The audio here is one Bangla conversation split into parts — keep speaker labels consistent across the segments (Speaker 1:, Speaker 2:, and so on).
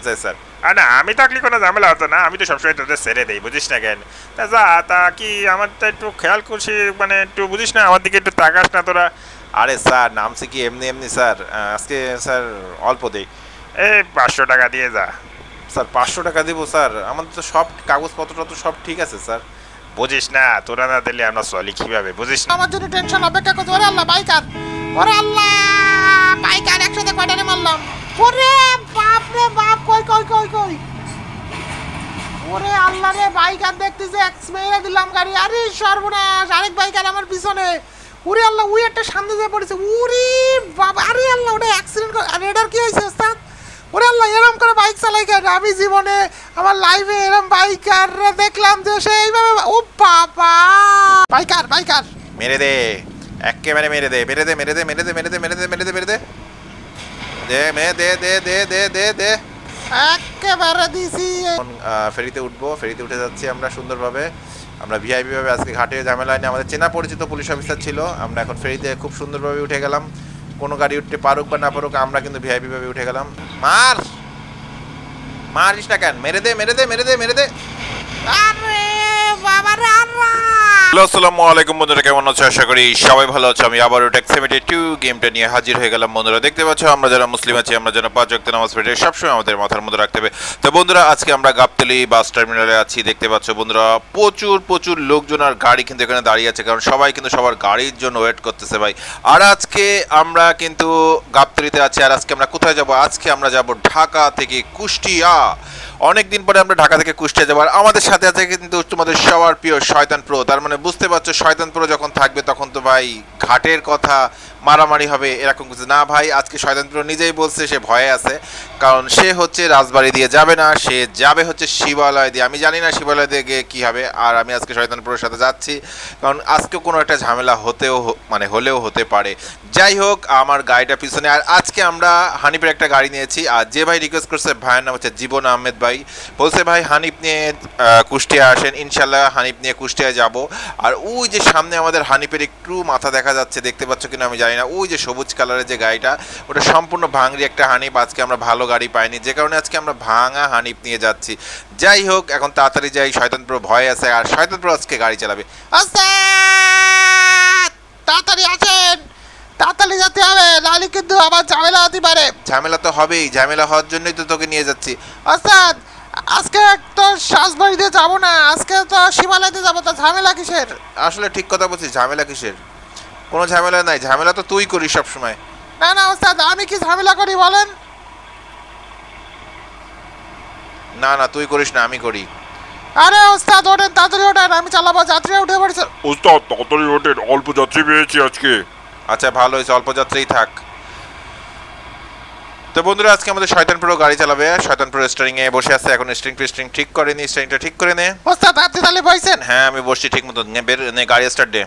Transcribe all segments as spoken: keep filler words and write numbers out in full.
Speaker 1: স্যার। আর না আমি থাকলে কোনো ঝামেলা হতো না, আমি তো সবসময় তোদের ছেড়ে দেই, বুঝিস না কেন? তা যা, তা কি আমার তো একটু খেয়াল করছি, মানে একটু বুঝিস না, আমার দিকে একটু তাকাস না তোরা। আরে স্যার নামছে কি এমনি এমনি স্যার, আজকে স্যার অল্প দেই। এই পাঁচশো টাকা দিয়ে যা। স্যার পাঁচশো টাকা দেবো স্যার? আমাদের তো সব কাগজপত্র তো সব ঠিক আছে স্যার। বুঝিস না, তোরা না দিলে আমরা চলি কিভাবে, বুঝিস না?
Speaker 2: আমার জন্য টেনশন অপেক্ষা করছে। ওরে আল্লাহ বাইকার, ওরে আল্লাহ বাইকার একসাথে কয়টারে মারলাম। ওরে বাপ রে বাপ, কই কই কই কই ওরে আল্লাহ রে, বাইকার দেখতেছে এক্স মেরে দিলাম গাড়ি। আরে সর্বনাশ, আরেক বাইকার আমার পিছনে। ওরে আল্লাহ, ওই একটা সামনে যে পড়েছে। ওরে বাবা, আরে আল্লাহ, ওটা অ্যাক্সিডেন্ট। আরে এটার কি হয়েছে ওস্তাদ? ওরে আল্লাহ, এরম করে বাইক চালাই কেন? আমি জীবনে আমার লাইফে এরম বাইকার দেখলাম যে সে এইভাবে। ও বাবা, বাইকার বাইকার
Speaker 1: মেরে দে, একেবারে মেরে দে, মেরে দে মেরে দে মেরে দে মেরে দে মেরে দে মেরে দে মেরে দে দে মে দে দে দে দে দে দে
Speaker 2: একেবারে দিছি।
Speaker 1: ফেরিতে উঠবো, ফেরিতে উঠে যাচ্ছি আমরা সুন্দরভাবে। আমরা ভিআইপি ভাবে আজকে ঘাটে ঝামেলা নিয়ে, আমাদের চেনা পরিচিত পুলিশ অফিসার ছিল, আমরা এখন ফেরিতে খুব সুন্দরভাবে উঠে গেলাম। কোনো গাড়ি উঠতে পারুক বা না পারুক, আমরা কিন্তু ভিআইপি ভাবে উঠে গেলাম। মার মারিস না কেন? মেরে দে মেরে দে মেরে দে মেরে দে।
Speaker 2: আরে বাবা রে আল্লাহ।
Speaker 1: হ্যালো আসসালামু আলাইকুম বন্ধুরা, কেমন আছো? আশা করি সবাই ভালো আছো। আমি আবারও টেক সেভেন্টি টু গেমটা নিয়ে হাজির হয়ে গেলাম বন্ধুরা। দেখতে পাচ্ছ আমরা যারা মুসলিম আছি, আমরা যেন পাঁচ ওয়াক্ত নামাজ পড়ে সবসময় আমাদের মাথার মধ্যে রাখতে হবে। তো বন্ধুরা আজকে আমরা গাবতলী বাস টার্মিনালে আছি। দেখতে পাচ্ছ বন্ধুরা প্রচুর প্রচুর লোকজন আর গাড়ি কিন্তু এখানে দাঁড়িয়ে আছে, কারণ সবাই কিন্তু সবার গাড়ির জন্য ওয়েট করতেছে ভাই। আর আজকে আমরা কিন্তু গাবতলীতে আছি। আর আজকে আমরা কোথায় যাব? আজকে আমরা যাব ঢাকা থেকে কুষ্টিয়া। অনেকদিন পরে আমরা ঢাকা থেকে কুষ্টিয়া যাবো। আর আমাদের সাথে আছে কিন্তু তোমাদের সবার প্রিয় শয়তান প্রো। তার মানে বুঝতে পারছো, শয়তান প্রো যখন থাকবে তখন তো ভাই ঘাটের কথা মারামারি হবে এরকম কিছু না ভাই। আজকে শয়তান প্রো নিজেই বলছে সে ভয়ে আছে, কারণ সে হচ্ছে রাজবাড়ি দিয়ে যাবে না, সে যাবে হচ্ছে শিবালয় দিয়ে। আমি জানি না শিবালয় দিয়ে গিয়ে কী হবে। আর আমি আজকে শয়তান প্রোর সাথে যাচ্ছি, কারণ আজকে কোনো একটা ঝামেলা হতেও মানে হলেও হতে পারে। যাই হোক, আমার গাড়িটা পিছনে। আর আজকে আমরা হানিফের একটা গাড়ি নিয়েছি। আর যে ভাই রিকোয়েস্ট করছে, ভাইয়ের নাম হচ্ছে জীবন আহমেদ ভাই, বলছে ভাই হানিফ নিয়ে কুষ্টিয়া আসেন। ইনশাল্লাহ হানিফ নিয়ে কুষ্টিয়ায় যাব। আর ওই যে সামনে আমাদের হানিফের একটু মাথা দেখা যাচ্ছে, দেখতে পাচ্ছ কিনা আমি জানি না, ওই যে সবুজ কালারের যে গাড়িটা, ওটা সম্পূর্ণ ভাঙড়ি একটা হানিফ। আজকে আমরা ভালো গাড়ি পাইনি, যে কারণে আজকে আমরা ভাঙা হানিফ নিয়ে যাচ্ছি। যাই হোক, এখন তাড়াতাড়ি যাই, শয়তান প্রো ভয় আছে। আর শয়তান প্রো আজকে গাড়ি চালাবে।
Speaker 2: তাড়াতাড়ি আসেন, তাড়াতাড়ি যেতে হবে, নাহলে কিন্তু আবার ঝামেলা হতে পারে।
Speaker 1: ঝামেলা তো হবেই, ঝামেলা হওয়ার জন্যই তো তোকে নিয়ে যাচ্ছি।
Speaker 2: ওস্তাদ আজকে তো শ্বাসবাড়িতে যাবো না, আজকে তো শিবালয়তে যাবো। তো ঝামেলা কিসের?
Speaker 1: আসলে ঠিক কথা বলছিস, ঝামেলা কিসের? কোনো ঝামেলা নাই, ঝামেলা তো তুই করিস সবসময়।
Speaker 2: না না ওস্তাদ, আমি কি ঝামেলা করি বলেন?
Speaker 1: না না তুই করিস না, আমি করি।
Speaker 2: আরে ওস্তাদ ওঠেন, তাড়াতাড়ি ওঠেন, আমি চালাবো। যাত্রীরা উঠে পড়েছে।
Speaker 3: ওস্তাদ তাড়াতাড়ি ওঠেন, অল্প যাত্রী পেয়েছি আজকে।
Speaker 1: আচ্ছা ভালো হয়েছে, অল্প যাত্রীই থাক। তো বন্ধুরা আজকে আমাদের শয়তান প্রো গাড়ি চালাবে। শয়তান প্রো স্টিয়ারিং এ বসে আছে, এখন স্টিয়ারিং ফিস্টিং ঠিক করে নি, স্টিয়ারিংটা ঠিক করে নে।
Speaker 2: ওস্তাদ আপনি তাহলে বসেন?
Speaker 1: হ্যাঁ আমি বসছি ঠিক মতো। নে বের নে, গাড়ি স্টার্ট দে।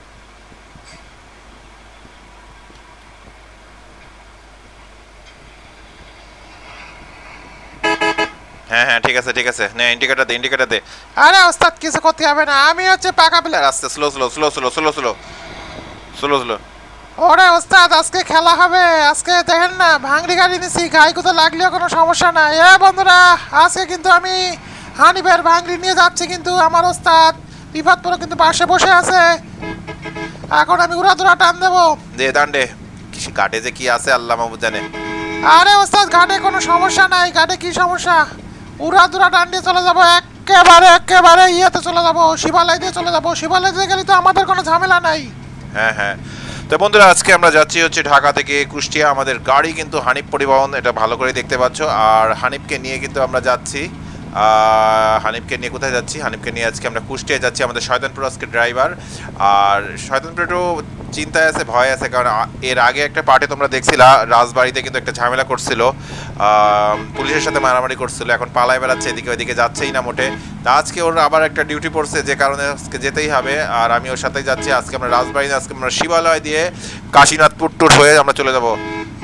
Speaker 1: হ্যাঁ হ্যাঁ ঠিক আছে ঠিক আছে, নে ইন্ডিকেটর দে, ইন্ডিকেটর দে।
Speaker 2: আরে ওস্তাদ কিছু করতে হবে না, আমি হচ্ছে পাকা প্লেয়ার।
Speaker 1: আস্তে slow slow slow slow slow slow slow slow.
Speaker 2: ওরে ওস্তাদ আজকে খেলা হবে। আজকে দেখেন না, ভাঙড়ি গাড়ি নিছি, গায়ে কোথাও লাগলেও কোনো সমস্যা নাই। এ বন্ধুরা আজকে কিন্তু আমি হানিফের ভাঙড়ি নিয়ে যাচ্ছি, কিন্তু আমার ওস্তাদ বিপদপুর কিন্তু পাশে বসে আছে। এখন আমি উড়া দুরা টান দেবো।
Speaker 1: দে টান দে। ঘাটে যে কি আছে আল্লাহ মাহবুব জানে।
Speaker 2: আরে ওস্তাদ ঘাটে কোনো সমস্যা নাই, ঘাটে কি সমস্যা? উড়া দুরা টান দিয়ে চলে যাবো, একেবারে একেবারে ইয়েতে চলে যাবো, শিবালয় দিয়ে চলে যাবো। শিবালয় দিয়ে গেলে তো আমাদের কোনো ঝামেলা নাই।
Speaker 1: হ্যাঁ হ্যাঁ। তো বন্ধুরা আজকে আমরা যাচ্ছি হচ্ছে ঢাকা থেকে কুষ্টিয়া। আমাদের গাড়ি কিন্তু হানিফ পরিবহন, এটা ভালো করে দেখতে পাচ্ছ। আর হানিফকে নিয়ে কিন্তু আমরা যাচ্ছি। হানিফকে নিয়ে কোথায় যাচ্ছি? হানিফকে নিয়ে আজকে আমরা কুষ্টিয়া যাচ্ছি। আমাদের শয়তান প্রো আজকে ড্রাইভার। আর শয়তান প্রো চিন্তায় আছে, ভয় আছে, কারণ এর আগে একটা পার্টি তোমরা দেখছিলা, রাজবাড়িতে কিন্তু একটা ঝামেলা করছিল, পুলিশের সাথে মারামারি করছিল। এখন পালায় বেড়াচ্ছে, এদিকে ওইদিকে যাচ্ছেই না মোটে। তা আজকে ওর আবার একটা ডিউটি পড়ছে, যে কারণে আজকে যেতেই হবে। আর আমি ওর সাথেই যাচ্ছি। আজকে আমরা রাজবাড়ি, আজকে আমরা শিবালয় দিয়ে কাশীনাথপুর টুর হয়ে আমরা চলে যাবো।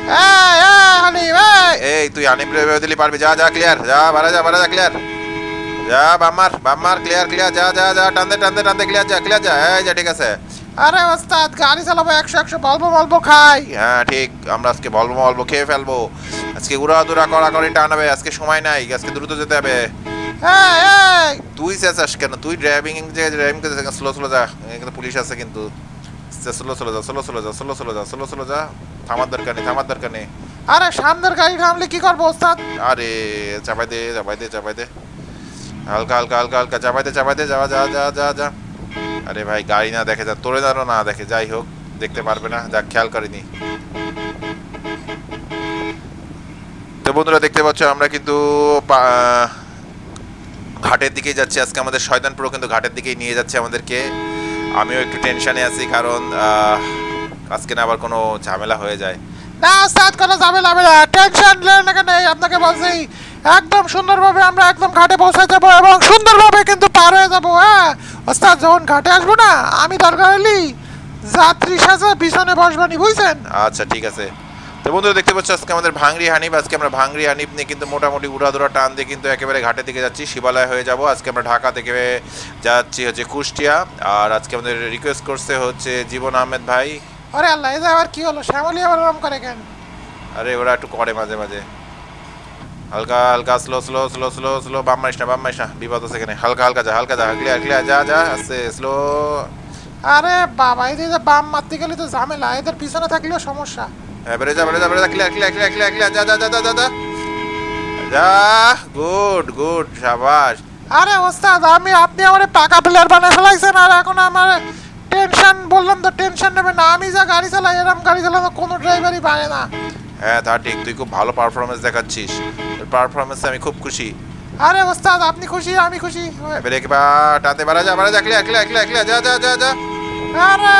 Speaker 1: এই তুই হানিফ দিলি পারবি? যা যা ক্লিয়ার, যা বাড়া যা বাড়া যা ক্লিয়ার, যা বাম্মার বাম্মার ক্লিয়ার ক্লিয়ার, যা যা যা টানতে টানতে টানতে ক্লিয়ার, যা ক্লিয়ার যা। এই যা ঠিক আছে।
Speaker 2: আরে ওস্তাদ গাড়ি চালাবো একশো একশো বলবো বলবো খাই।
Speaker 1: হ্যাঁ ঠিক, আমরা আজকে বলবো বলবো খেয়ে ফেলবো। আজকে উড়াদুরা করা করে টানাবে, আজকে সময় নাই, আজকে দ্রুত যেতে হবে।
Speaker 2: এই এই
Speaker 1: তুই চেঁচাস কেন? তুই ড্রাইভিং যে ড্রাইভিং করতে স্লো স্লো যা, এখানে পুলিশ আছে কিন্তু। স্লো স্লো যা, স্লো স্লো যা, স্লো স্লো যা, স্লো স্লো যা। থামার দরকার নেই, থামার দরকার নেই।
Speaker 2: আরে সামনের গাড়ি থামলে কি করবো ওস্তাদ?
Speaker 1: আরে চাপাই দে, চাপাই দে, চাপাই দে, হালকা হালকা হালকা হালকা চাপাই দে, চাপাই দে, যা যা যা যা যা। আরে ভাই গাড়ি না দেখে যা, তোরে যেন না দেখে। যাই হোক, দেখতে পারবে না, যাক খেয়াল করিনি। তো বন্ধুরা দেখতে পাচ্ছ আমরা কিন্তু পা- ঘাটের দিকেই যাচ্ছি আজকে। আমাদের শয়তান প্রো কিন্তু ঘাটের দিকেই নিয়ে যাচ্ছে আমাদেরকে। আমিও একটু টেনশনে আছি, কারণ আহ, আজকে না আবার কোনো ঝামেলা হয়ে যায়।
Speaker 2: না ওস্তাদ কোনো ঝামেলা হবে না, টেনশন নেন না কেন, আপনাকে বলছি একদম সুন্দরভাবে আমরা একদম ঘাটে পৌঁছে যাবো এবং সুন্দরভাবে কিন্তু পার হয়ে যাবো। হ্যাঁ ওস্তাদ যখন ঘাটে আসবো না, আমি দরকার হলি যাত্রী সাজা পিছনে বসবানি, বুঝছেন?
Speaker 1: আচ্ছা ঠিক আছে। তো বন্ধুরা দেখতে পাচ্ছ আজকে আমাদের ভাঙড়ি হানিফ, আজকে আমরা ভাঙড়ি হানিফ নিয়ে কিন্তু মোটামুটি উড়াধুরা টান দিয়ে কিন্তু একেবারে ঘাটের দিকে যাচ্ছি, শিবালয় হয়ে যাব। আজকে আমরা ঢাকা থেকে যাচ্ছি হচ্ছে কুষ্টিয়া। আর আজকে আমাদের রিকোয়েস্ট করছে হচ্ছে জীবন আহমেদ ভাই।
Speaker 2: আরে আল্লাহ, এই যে আবার কি হলো? শ্যামলী আবার ওরম করে কেন?
Speaker 1: আরে ওরা একটু করে মাঝে মাঝে, হালকা হালকা slow slow slow slow slow. বাম মারিস না, বাম মারিস না, বিপদ আছে এখানে। হালকা হালকা যা, হালকা যা, ক্লিয়ার ক্লিয়ার, যা যা, আস্তে স্লো।
Speaker 2: আরে বাবা, এই যে বাম মারতে গেলে তো ঝামেলা, এদের পিছনে থাকলেও সমস্যা।
Speaker 1: হ্যাঁ বেড়ে যা, বেড়ে যা, বেড়ে যা, clear clear clear clear clear, যা যা যা যা যা যা যা। গুড গুড, শাবাশ।
Speaker 2: আরে ওস্তাদ, আমি আপনি আমার পাকা প্লেয়ার বানিয়ে ফেলাইছেন, আর এখন আমার টেনশন, বললাম তো টেনশন নেবে না। আমি যা গাড়ি চালাই, এরকম গাড়ি চালানো কোনো ড্রাইভারই পারে না।
Speaker 1: হ্যাঁ তা ঠিক, তুই খুব ভালো পারফরমেন্স দেখাচ্ছিস, তোর পারফরমেন্সে আমি খুব খুশি।
Speaker 2: আরে ওস্তাদ আপনি খুশি, আমি খুশি।
Speaker 1: ব্রেক বা টানতে বাড়া যা, বাড়া যা, ক্লিয়ার ক্লিয়ার ক্লিয়ার ক্লিয়ার, যা যা যা যা।
Speaker 2: আরে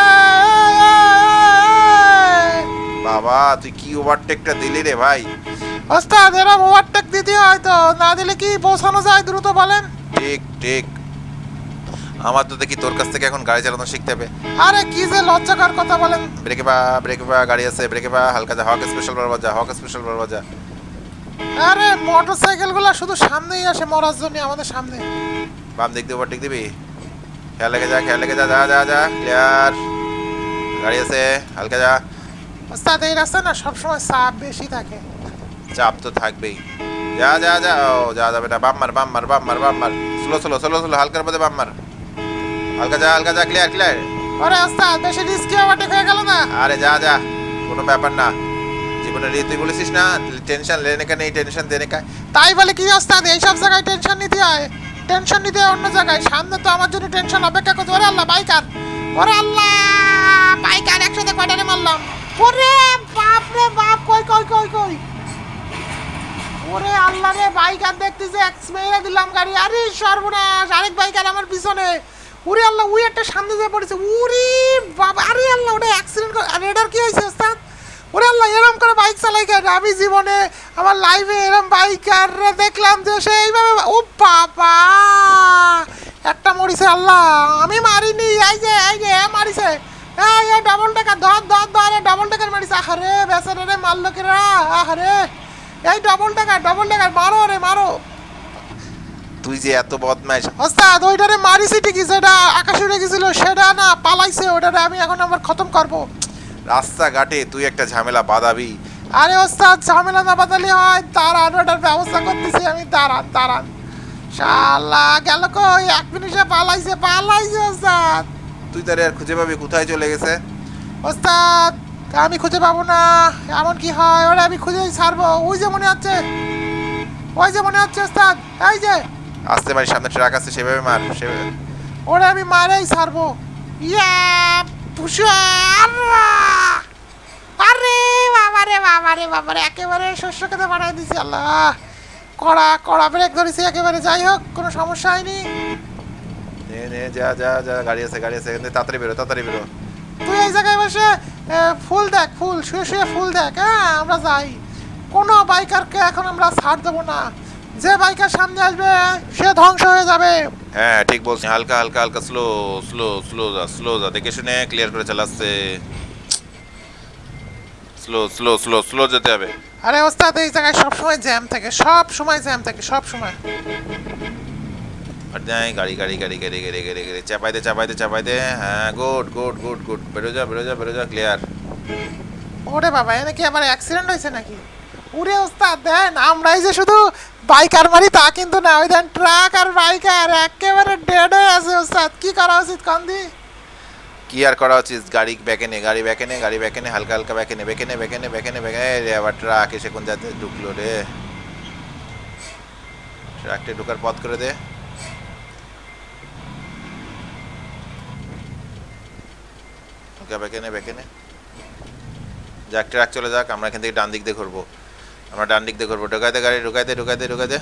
Speaker 1: বাবা তুই কি ওভারটেকটা দিলি রে ভাই।
Speaker 2: ওস্তাদ এরকম ওভারটেক দিতে হয় তো, না দিলে কি পৌঁছানো যায় দ্রুত, বলেন?
Speaker 1: ঠিক ঠিক, আমার তো দেখি তোর কাছ থেকে এখন গাড়ি চালানো শিখতে হবে।
Speaker 2: আরে কি যে লজ্জাকর কথা বলেন।
Speaker 1: ব্রেকে বা, ব্রেকে বা, গাড়ি আছে, ব্রেকে বা, হালকা যা, হক স্পেশাল বরবাদ যা, হক স্পেশাল বরবাদ যা।
Speaker 2: আরে মোটরসাইকেল গুলা শুধু সামনেই আসে মরার জন্য, আমাদের সামনে।
Speaker 1: বাম দিক দিয়ে ওভারটেক দিবি, খেয়াল লেগে যা, খেয়াল লেগে যা, যা যা যা, ক্লিয়ার। গাড়ি আছে, হালকা যা।
Speaker 2: ওস্তাদ এই রাস্তায় না সবসময় চাপ বেশি থাকে।
Speaker 1: চাপ তো থাকবেই, যা যা যা। ও যা যাবে না, বাম মার বাম মার বাম মার বাম মার, স্লো স্লো স্লো স্লো, হালকার মধ্যে বাম মার, হালকা যা, হালকা যা, ক্লিয়ার ক্লিয়ার।
Speaker 2: আরে ওস্তাদ বেশি রিস্কি ওভারটেক হয়ে গেল না?
Speaker 1: আরে যা যা, কোনো ব্যাপার না। জীবনে রে তুই বলেছিস না টেনশন লেনে কা নেই, টেনশন দেনে কা।
Speaker 2: তাই বলে কি ওস্তাদ এইসব জায়গায় টেনশন নিতে হয়? টেনশন নিতে হয় অন্য জায়গায়, সামনে তো আমার জন্য টেনশন অপেক্ষা করছে। ওরে আল্লাহ বাইকার, ওরে আল্লাহ বাইকার একসাথে কয়টারে মারলাম। ওরে বাপ রে বাপ, কই কই কই কই। ওরে আল্লাহ রে, বাইকার দেখতেছে এক্স মেরে দিলাম গাড়ি। আরে সর্বনাশ, আরেক বাইকার আমার পিছনে। ওরে আল্লাহ, ওই একটা সামনে যেয়ে পড়েছে। ওরে বাবা, আরে আল্লাহ, ওটা অ্যাক্সিডেন্ট। আরে এটার কি হয়েছে ওস্তাদ? ওরে আল্লাহ, এরম করে বাইক চালাই কেন? আমি জীবনে আমার লাইফে এরম বাইকার দেখলাম যে সে এইভাবে। ও বাবা, একটা মরিছে। আল্লাহ আমি মারিনি, এই যে এই যে এ মারিছে। এই এই ডবল টেকার, ধর ধর ধর, ডবল টেকার মারিছে। আরে বেচারা রে, মারলো কিরা। আরে এই ডবল টেকার, ডবল টেকার, মারো রে মারো।
Speaker 1: তুই যে এত বদমাইশ।
Speaker 2: ওস্তাদ ওইটারে মারিছি ঠিকই, যেটা আকাশে উড়ে গেছিল সেটা না পালাইছে, ওইটারে আমি এখন আবার খতম করবো।
Speaker 1: রাস্তাঘাটে তুই একটা ঝামেলা বাঁধাবি।
Speaker 2: আরে ওস্তাদ ঝামেলা না বাদালি হয়, দাঁড়ান ওটার ব্যবস্থা করতেছি আমি, দাঁড়ান দাঁড়ান। শালা গেল কই, এক মিনিটে পালাইছে, পালাইছে ওস্তাদ।
Speaker 1: তুই তারে আর খুঁজে পাবি কোথায় চলে গেছে?
Speaker 2: ওস্তাদ আমি খুঁজে পাবো না, এমন কি হয়? ওরা আমি খুঁজেই ছাড়বো। ওই যে মনে হচ্ছে, ওই যে মনে হচ্ছে ওস্তাদ, এই যে।
Speaker 1: আসতে পারি, সামনে ট্রাক আছে, সেভাবে মার, সেভাবে।
Speaker 2: ওরা আমি মারেই ছাড়বো। ইয়া পুষা, আরে বাবা রে বাবা রে বাবা রে, একেবারে শস্য খেতে বানাই দিছি। আল্লাহ, কড়া কড়া ব্রেক ধরেছি একেবারে। যাই হোক, কোনো সমস্যা হয়নি।
Speaker 1: নে নে যা যা যা, গাড়ি আছে, গাড়ি আছে, এখান থেকে তাড়াতাড়ি বেরো, তাড়াতাড়ি বেরো।
Speaker 2: তুই এই জায়গায় বসে এ, ফুল দেখ, ফুল শুয়ে শুয়ে ফুল দেখ। হ্যাঁ আমরা যাই, কোনো বাইকারকে এখন আমরা ছাড় দেবো না। যে বাইকার সামনে আসবে সে ধ্বংস হয়ে যাবে।
Speaker 1: হ্যাঁ ঠিক বলছি, হালকা হালকা হালকা, স্লো স্লো স্লো যা, স্লো যা, দেখে শুনে ক্লিয়ার করে চালাচ্ছে। স্লো স্লো স্লো স্লো যেতে হবে।
Speaker 2: আরে ওস্তাদ এই জায়গায় সব সময় জ্যাম থাকে, সব সময় জ্যাম থাকে, সব সময়।
Speaker 1: আর নাই গাড়ি গাড়ি গাড়ি গাড়ি গাড়ি গাড়ি গাড়ি চাপাই দে চাপাই দে চাপাই দে হ্যাঁ গুড গুড গুড গুড বেরো যা বেরো যা বেরো যা ক্লিয়ার।
Speaker 2: ওরে বাবা এনে কি আবার অ্যাক্সিডেন্ট হয়েছে নাকি? উরে ওস্তাদ দেন আমরাই যে শুধু বাইকার মারি তা কিন্তু না, ওই দেন ট্রাক আর বাইকার একেবারে ডেড হয়ে আছে ওস্তাদ। কি করা উচিত কান্দি?
Speaker 1: কি আর করা উচিত, গাড়ি ব্যাকে নে গাড়ি ব্যাকে নে গাড়ি ব্যাকে নে হালকা হালকা ব্যাকে নে ব্যাকে নে ব্যাকে নে ব্যাকে নে ব্যাকে রে। আবার ট্রাক এসে কোন যাতে ঢুকলো রে, ট্রাকটা ঢোকার পথ করে দে। ব্যাকে নে ব্যাকে নে যাক ট্রাক চলে যাক, আমরা এখান থেকে ডান দিক দিয়ে ঘুরবো, আমরা ডান দিক দিয়ে ঘুরবো। ঢোকাইতে গাড়ি ঢুকাইতে ঢুকাইতে ঢুকাইতে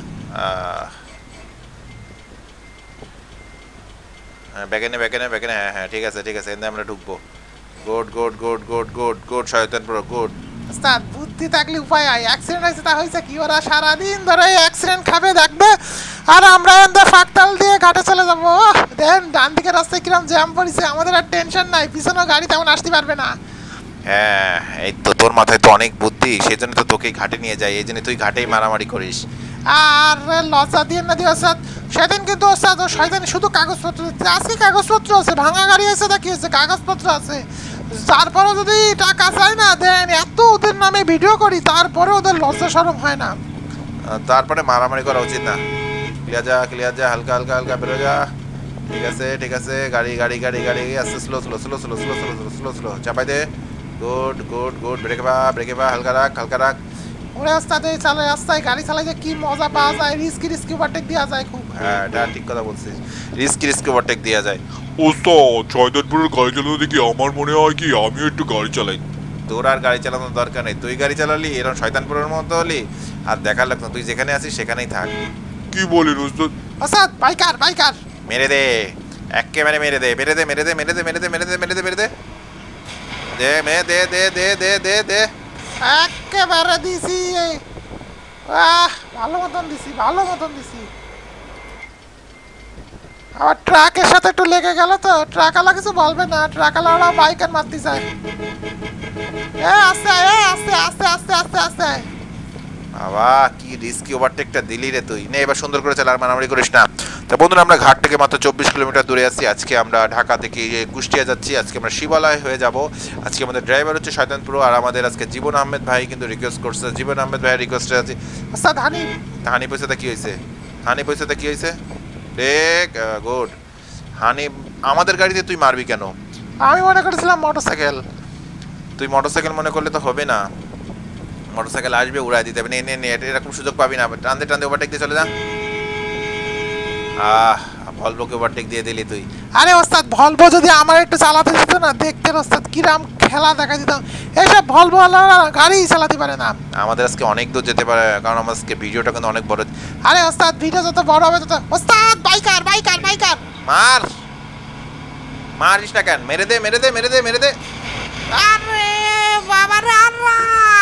Speaker 1: হ্যাঁ ব্যাকে নে ব্যাকে নে ব্যাকে নে হ্যাঁ হ্যাঁ ঠিক আছে ঠিক আছে, এখানে আমরা ঢুকবো। Good good good good good good শয়তান পুরো গুড।
Speaker 2: ওস্তাদ বুদ্ধি থাকলে উপায় হয়। অ্যাক্সিডেন্ট হয়েছে তা হয়েছে কি, ওরা সারাদিন ধরে অ্যাক্সিডেন্ট খাবে দেখবে, আর আমরা এখান ফাঁকতাল দিয়ে ঘাটে চলে যাবো। দেন ডান দিকের রাস্তায় কিরম জ্যাম পড়েছে, আমাদের আর টেনশন নাই, পিছনেও গাড়ি তেমন আসতে পারবে না।
Speaker 1: হ্যাঁ এই তো তোর মাথায় তো অনেক বুদ্ধি, সেই জন্য তো তোকে ঘাটে নিয়ে যাই, এই জন্য তুই ঘাটেই মারামারি করিস।
Speaker 2: আর লজ্জা দিয়ে না দিয়ে ওস্তাদ, সেদিন কিন্তু ওস্তাদ ও শয়তানি শুধু কাগজপত্র দিচ্ছে, আজকে কাগজপত্র আছে, ভাঙা গাড়ি আছে না কি হচ্ছে, কাগজপত্র আছে। তারপরে যদি টাকা চাই না দেন, এত ওদের নামে ভিডিও করি তারপরে ওদের লজ্জা শরম হয় না।
Speaker 1: তারপরে মারামারি করা উচিত না। ক্লিয়ার যা ক্লিয়ার যা হালকা হালকা হালকা বেরো যা। ঠিক আছে ঠিক আছে গাড়ি গাড়ি গাড়ি গাড়ি আস্তে slow slow slow slow slow slow slow slow slow চাপাই দে। গুড গুড গুড ব্রেকে বা ব্রেকে বা হালকা রাখ হালকা রাখ।
Speaker 2: ওরে ওস্তাদ এই চালে রাস্তায় গাড়ি চালাই যে কি মজা পাওয়া যায়, রিস্কি রিস্কি ওভারটেক দেওয়া যায় খুব।
Speaker 1: হ্যাঁ এটা ঠিক কথা বলছিস, রিস্কি রিস্কি ওভারটেক দেওয়া যায়।
Speaker 3: ওস্তাদ শয়তানপুরের গাড়ি চালাতে দেখি আমার মনে হয় কি আমিও একটু গাড়ি চালাই।
Speaker 1: তোর আর গাড়ি চালানোর দরকার নেই, তুই গাড়ি চালালি এরকম শয়তানপুরের মতো হলি, আর দেখার লাগতো তুই যেখানে আছিস সেখানেই থাক।
Speaker 3: কি বলেন ওস্তাদ?
Speaker 2: ওস্তাদ বাইকার বাইকার
Speaker 1: মেরে দে একেবারে মেরে দে মেরে দে মেরে দে মেরে দে মেরে দে মেরে দে মেরে দে মেরে দে দে মে দে দে দে দে দে দে
Speaker 2: একেবারে দিছি। আহ ভালো মতন দিছি ভালো মতন দিছি। আবার ট্রাকের সাথে একটু লেগে গেল তো, ট্রাকওয়ালা কিছু বলবে না, ট্রাকওয়ালা বাইকার মারতে চায়। এ আস্তে এ আস্তে আস্তে আস্তে আস্তে আস্তে।
Speaker 1: বাবা কি রিস্কি ওভারটেকটা দিলি রে তুই, নে এবার সুন্দর করে চালা আর মারামারি করিস না। তো বন্ধুরা আমরা ঘাট থেকে মাত্র চব্বিশ কিলোমিটার দূরে আছি, আজকে আমরা ঢাকা থেকে কুষ্টিয়া যাচ্ছি, আজকে আমরা শিবালয় হয়ে যাব। আজকে আমাদের ড্রাইভার হচ্ছে শয়তানপুর, আর আমাদের আজকে জীবন আহমেদ ভাই কিন্তু রিকোয়েস্ট করছে, জীবন আহমেদ ভাইয়ের রিকোয়েস্টে আছি।
Speaker 2: ওস্তাদ হানি
Speaker 1: হানি পয়সাতে কি হয়েছে, হানি পয়সাতে কি হয়েছে ঠিক গুড। হানি আমাদের গাড়িতে তুই মারবি কেন?
Speaker 2: আমি মনে করেছিলাম মোটরসাইকেল।
Speaker 1: তুই মোটরসাইকেল মনে করলে তো হবে না, মোটরসাইকেল আসবে উড়াই দিতে হবে। নে নে নে এরকম সুযোগ পাবি না, টানতে টানতে ওভারটেক দিয়ে চলে যা। আহ ভলভোকে ওভারটেক দিয়ে দিলি তুই।
Speaker 2: আরে ওস্তাদ ভলভো যদি আমার একটু চালাতে দিত না, দেখতেন ওস্তাদ কিরাম খেলা দেখা দিতাম। এইসব ভলভো গাড়ি চালাতে পারে না।
Speaker 1: আমাদের আজকে অনেক দূর যেতে পারে, কারণ আমার আজকে ভিডিওটা কিন্তু অনেক বড়।
Speaker 2: আরে ওস্তাদ ভিডিও যত বড় হবে তত ওস্তাদ বাইকার বাইকার বাইকার
Speaker 1: মার মারিস না কেন, মেরে দে মেরে দে মেরে দে মেরে দে।
Speaker 2: আরে বাবা রে আল্লাহ।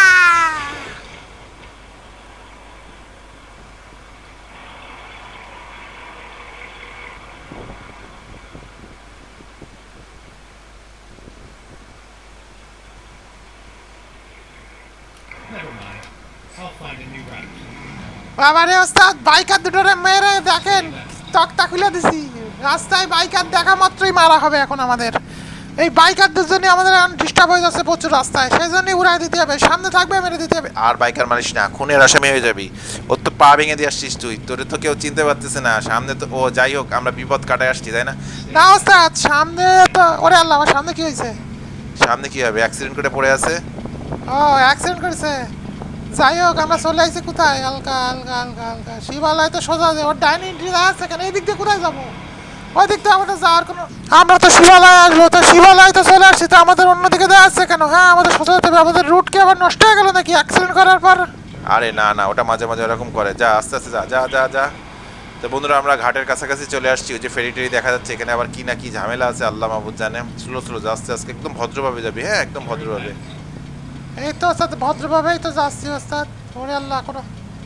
Speaker 4: Never mind. I'll find a new route.
Speaker 2: বাবা রে ওস্তাদ বাইকার দুটোরে মেরে দেখেন তক্তা খুলে দিছি। রাস্তায় বাইকার দেখা মাত্রই মারা হবে এখন আমাদের। এই বাইকারদের জন্য আমাদের এখন ডিস্টার্ব হয়ে যাচ্ছে প্রচুর রাস্তায়, সেই জন্যই উড়াই দিতে হবে, সামনে থাকবে মেরে দিতে হবে।
Speaker 1: আর বাইকার মারিস না, খুনের আসামি হয়ে যাবি। ওর তো পা ভেঙে দিয়ে আসছিস তুই, তোরে তো কেউ চিনতে পারতেছে না সামনে তো। ও যাই হোক আমরা বিপদ কাটায় আসছি তাই না?
Speaker 2: না ওস্তাদ সামনে তো ওরে আল্লাহ, আমার সামনে কি হয়েছে?
Speaker 1: সামনে কি হবে, অ্যাক্সিডেন্ট করে পড়ে আছে।
Speaker 2: ও অ্যাক্সিডেন্ট করেছে। যাই হোক আমরা চলে আসছি কোথায়, হালকা হালকা হালকা হালকা শিবালয় তো সোজা যায়, ওর ডাইনিং ট্রি আছে কেন, এই দিক দিয়ে কোথায় যাবো? ওই দিক দিয়ে আমাদের যাওয়ার কোনো, আমরা তো শিবালয় আসবো, তো শিবালয় তো চলে আসছি, তো আমাদের অন্যদিকে দেওয়া আছে কেন? হ্যাঁ আমাদের সোজা যেতে হবে। আমাদের রুট কি আবার নষ্ট হয়ে গেল নাকি অ্যাক্সিডেন্ট করার পর?
Speaker 1: আরে না না ওটা মাঝে মাঝে এরকম করে, যা আস্তে আস্তে যা যা যা যা। তো বন্ধুরা আমরা ঘাটের কাছাকাছি চলে আসছি, ওই যে ফেরি টেরি দেখা যাচ্ছে, এখানে আবার কি না কি ঝামেলা আছে আল্লাহ মাহবুদ জানে। স্লো স্লো যা আস্তে আস্তে একদম ভদ্রভাবে যাবি, হ্যাঁ একদম ভদ্রভাবে।
Speaker 2: এই তো ওস্তাদ ভদ্রভাবেই তো যাচ্ছি ওস্তাদ। ওরে আল্লাহ কোনো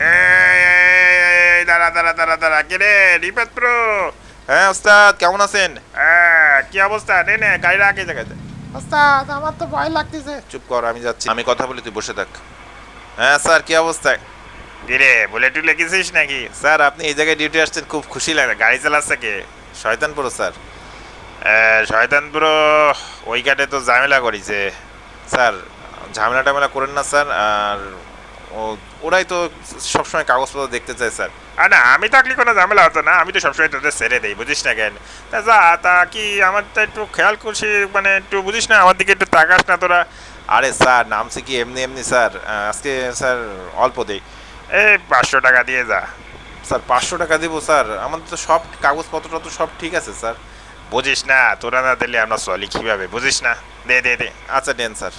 Speaker 1: এই দাঁড়া দাঁড়া দাঁড়া দাঁড়া কে রে রিপেত প্রো। হ্যাঁ ওস্তাদ কেমন আছেন? হ্যাঁ কি অবস্থা, নে নে গাড়িটা আগে জায়গাতে।
Speaker 2: ওস্তাদ আমার তো ভয় লাগতেছে।
Speaker 1: চুপ কর আমি যাচ্ছি, আমি কথা বলি তুই বসে থাক। হ্যাঁ স্যার কি অবস্থা? কিরে বুলেট টুলে গেছিস নাকি? স্যার আপনি এই জায়গায় ডিউটি আসছেন, খুব খুশি লাগে। গাড়ি চালাচ্ছে কে? শয়তানপুর স্যার। শয়তানপুর ওই কাটে তো ঝামেলা করেছে স্যার। ঝামেলা টামেলা করেন না স্যার। আর ও ওরাই তো সবসময় কাগজপত্র দেখতে চায় স্যার। আর না, আমি থাকলে কোনো ঝামেলা হতো না, আমি তো সবসময় তোদের ছেড়ে দিই, বুঝিস না কেন? তা যা, তা কি আমারটা একটু খেয়াল করছি, মানে একটু বুঝিস না, আমার দিকে একটু তাকাস না তোরা। আরে স্যার নামছে কি এমনি এমনি স্যার, আজকে স্যার অল্প দেই। এই পাঁচশো টাকা দিয়ে যা। স্যার পাঁচশো টাকা দেবো স্যার? আমাদের তো সব কাগজপত্র তো সব ঠিক আছে স্যার। বুঝিস না, তোরা না দিলে আমরা চলি কীভাবে, বুঝিস না? দে দে দে। আচ্ছা দেন স্যার।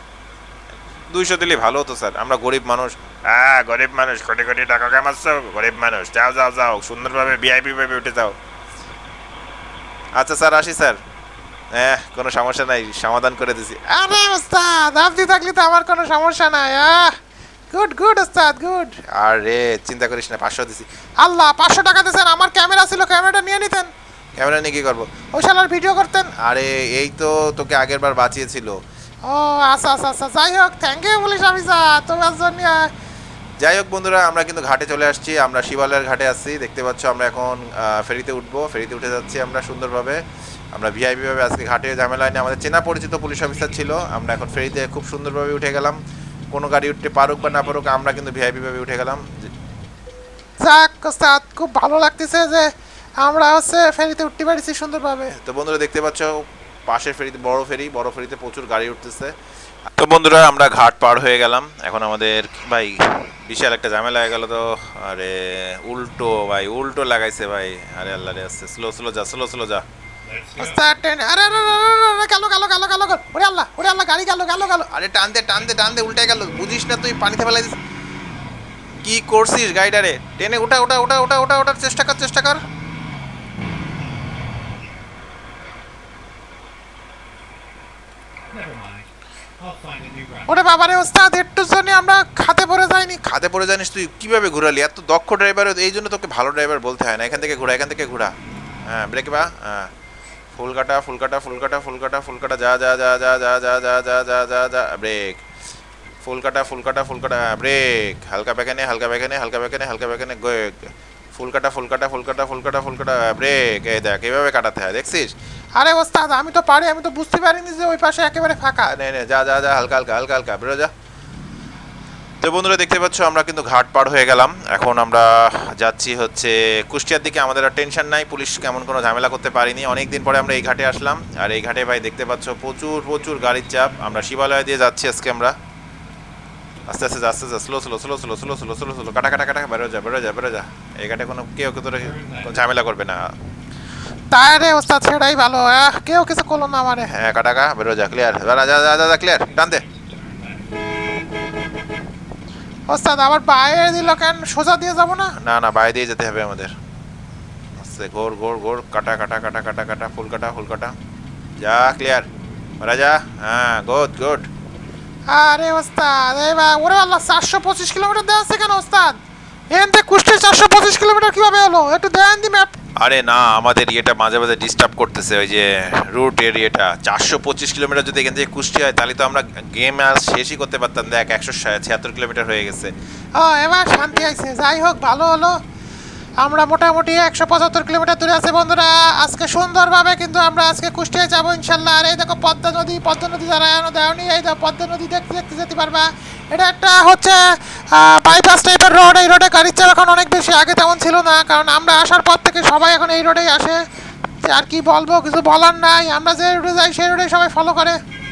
Speaker 1: দুইশো দিলে ভালো হতো স্যার, আমরা গরিব মানুষ। হ্যাঁ গরিব মানুষ, কোটি কোটি টাকা কামাচ্ছ, গরিব মানুষ। যাও যাও যাও, সুন্দরভাবে ভিআইপি ভাবে উঠে যাও। আচ্ছা স্যার আসি স্যার। হ্যাঁ কোনো সমস্যা নাই, সমাধান করে দিছি।
Speaker 2: আরে ওস্তাদ আপনি থাকলে তো আমার কোনো সমস্যা নাই। গুড গুড ওস্তাদ গুড।
Speaker 1: আরে চিন্তা করিস না, পাঁচশো দিছি।
Speaker 2: আল্লাহ, পাঁচশো টাকা দিয়েছেন, আমার ক্যামেরা ছিল, ক্যামেরাটা নিয়ে নিতেন।
Speaker 1: ক্যামেরা নিয়ে কি করবো?
Speaker 2: ওই শালার ভিডিও করতেন।
Speaker 1: আরে এই তো তোকে আগের বার বাঁচিয়েছিল।
Speaker 2: ও আচ্ছা আচ্ছা আচ্ছা, যাই হোক, থ্যাংক ইউ পুলিশ অফিসার তোমার জন্য।
Speaker 1: যাই হোক বন্ধুরা, আমরা কিন্তু ঘাটে চলে আসছি। আমরা শিবালয়ের ঘাটে আসছি, দেখতে পাচ্ছ। আমরা এখন আহ, ফেরিতে উঠবো, ফেরিতে উঠে যাচ্ছি আমরা সুন্দরভাবে। আমরা ভিআইপি ভাবে আজকে ঘাটে ঝামেলা নিয়ে, আমাদের চেনা পরিচিত পুলিশ অফিসার ছিল। আমরা এখন ফেরিতে খুব সুন্দরভাবে উঠে গেলাম। কোনো গাড়ি উঠতে পারুক বা না পারুক, আমরা কিন্তু ভিআইপি ভাবে উঠে গেলাম।
Speaker 2: যাক ওস্তাদ, খুব ভালো লাগতেছে যে আমরা হচ্ছে ফেরিতে উঠতে পারছি সুন্দরভাবে।
Speaker 1: তো বন্ধুরা দেখতে পাচ্ছ পাশের ফেরিতে বড় ফেরি, বড় ফেরিতে প্রচুর গাড়ি উঠতেছে। তো বন্ধুরা আমরা ঘাট পার হয়ে গেলাম। এখন আমাদের ভাই বিশাল একটা ঝামেলা হয়ে গেল তো। আরে উল্টো ভাই, উল্টো লাগাইছে ভাই। আরে আল্লাহ রে, আসছে, স্লো স্লো যা, স্লো স্লো যা।
Speaker 4: Let's go.
Speaker 2: ওস্তাদ ট্রেন, আরে আরে আরে গেল গেল গেল গেল গেল, ওরে আল্লাহ ওরে আল্লাহ, গাড়ি গেল গেল গেল।
Speaker 1: আরে টান দে টান দে টান দে, উল্টে গেল। বুঝিস না তুই, পানিতে ফেলাই দিস। কি করছিস গাড়িটারে? টেনে উঠা উঠা উঠা উঠা উঠা ওঠার চেষ্টা কর, চেষ্টা কর।
Speaker 4: Never mind. I'll find a new route.
Speaker 2: ওরে বাবারে ওস্তাদ, একটুর জন্য আমরা খাতে পড়ে যাইনি।
Speaker 1: খাদে পড়ে জানিস তুই কিভাবে ঘুরালি? এত দক্ষ ড্রাইভার, এই জন্য তোকে ভালো ড্রাইভার বলতে হয় না। এখান থেকে ঘুরা, এখান থেকে ঘুরা। হ্যাঁ ব্রেক বা, হ্যাঁ ফুল কাটা ফুল কাটা ফুল কাটা ফুল কাটা ফুল কাটা, যা যা যা যা যা যা যা যা যা যা যা, ব্রেক। ফুল কাটা ফুল কাটা ফুল কাটা, ব্রেক। হালকা ব্যাখানে হালকা ব্যাখানে হালকা ব্যাখানে হালকা ব্যাখানে, ফুল কাটা ফুল কাটা ফুল কাটা ফুল কাটা ফুল কাটা, ব্রেক। এই দেখ এইভাবে কাটাতে হয়, দেখছিস?
Speaker 2: আরে ওস্তাদ আমি তো পারি, আমি তো বুঝতে পারিনি যে ওই পাশে একেবারে ফাঁকা।
Speaker 1: নে নে যা যা যা, হালকা হালকা হালকা হালকা, বেরো যা। তো বন্ধুরা দেখতে পাচ্ছ আমরা কিন্তু ঘাট পার হয়ে গেলাম। এখন আমরা যাচ্ছি হচ্ছে কুষ্টিয়ার দিকে। আমাদের আর টেনশন নাই, পুলিশ কেমন কোনো ঝামেলা করতে পারিনি। অনেক দিন পরে আমরা এই ঘাটে আসলাম। আর এই ঘাটে ভাই দেখতে পাচ্ছ প্রচুর প্রচুর গাড়ির চাপ। আমরা শিবালয় দিয়ে যাচ্ছি আজকে আমরা। আস্তে আস্তে যা, আস্তে যা, slow slow slow slow slow slow slow slow, কাটা কাটা কাটা, বেরো যা বেরো যা বেরো যা। এই ঘাটে কোনো কেউ কেউ তোরা ঝামেলা করবে না।
Speaker 2: তাই রে ওস্তাদ, সেটাই ভালো। আহ, কেউ কিছু করলো না আমারে।
Speaker 1: হ্যাঁ কাটা কা, বেরো যা, ক্লিয়ার। যা যা যা যা, ক্লিয়ার, টান দে।
Speaker 2: ওস্তাদ আবার বাইরে দিল কেন? সোজা দিয়ে যাব না?
Speaker 1: না না, বাইরে দিয়ে যেতে হবে আমাদের। আস্তে ঘোর ঘোর ঘোর, কাটা কাটা কাটা কাটা কাটা, ফুল কাটা ফুল কাটা, যা ক্লিয়ার, মারা যা। হ্যাঁ গুড গুড।
Speaker 2: আরে ওস্তাদ এবার ওরে আল্লাহ, চারশো পঁচিশ কিলোমিটার দেওয়া আছে কেন ওস্তাদ? এখান থেকে কুষ্টিয়া চারশো পঁচিশ কিলোমিটার কিভাবে হলো? একটু দেন দি ম্যাপ।
Speaker 1: আরে না, আমাদের ইয়েটা মাঝে মাঝে ডিস্টার্ব করতেছে, ওই যে রুট এরিয়াটা। চারশো পঁচিশ কিলোমিটার যদি এখান থেকে কুষ্টিয়া হয়, তাহলে তো আমরা গেম আর শেষই করতে পারতাম। দেখ একশো ছিয়াত্তর কিলোমিটার হয়ে গেছে।
Speaker 2: ও এবার শান্তি আইছে, যাই হোক ভালো হলো। আমরা মোটামুটি একশো পঁচাত্তর কিলোমিটার দূরে আছে বন্ধুরা। আজকে সুন্দরভাবে কিন্তু আমরা আজকে কুষ্টিয়ায় যাবো ইনশাল্লাহ। আর এই দেখো পদ্মা নদী, পদ্মা নদী যারা এখনো দেওনি, এই দেখো পদ্মা নদী দেখতে দেখতে যেতে পারবা। এটা একটা হচ্ছে বাইপাস টাইপের রোড। এই রোডে গাড়ির চাপ এখন অনেক বেশি, আগে তেমন ছিল না, কারণ আমরা আসার পর থেকে সবাই এখন এই রোডেই আসে। আর কি বলবো, কিছু বলার নাই। আমরা যে রোডে যাই সেই রোডে সবাই ফলো করে।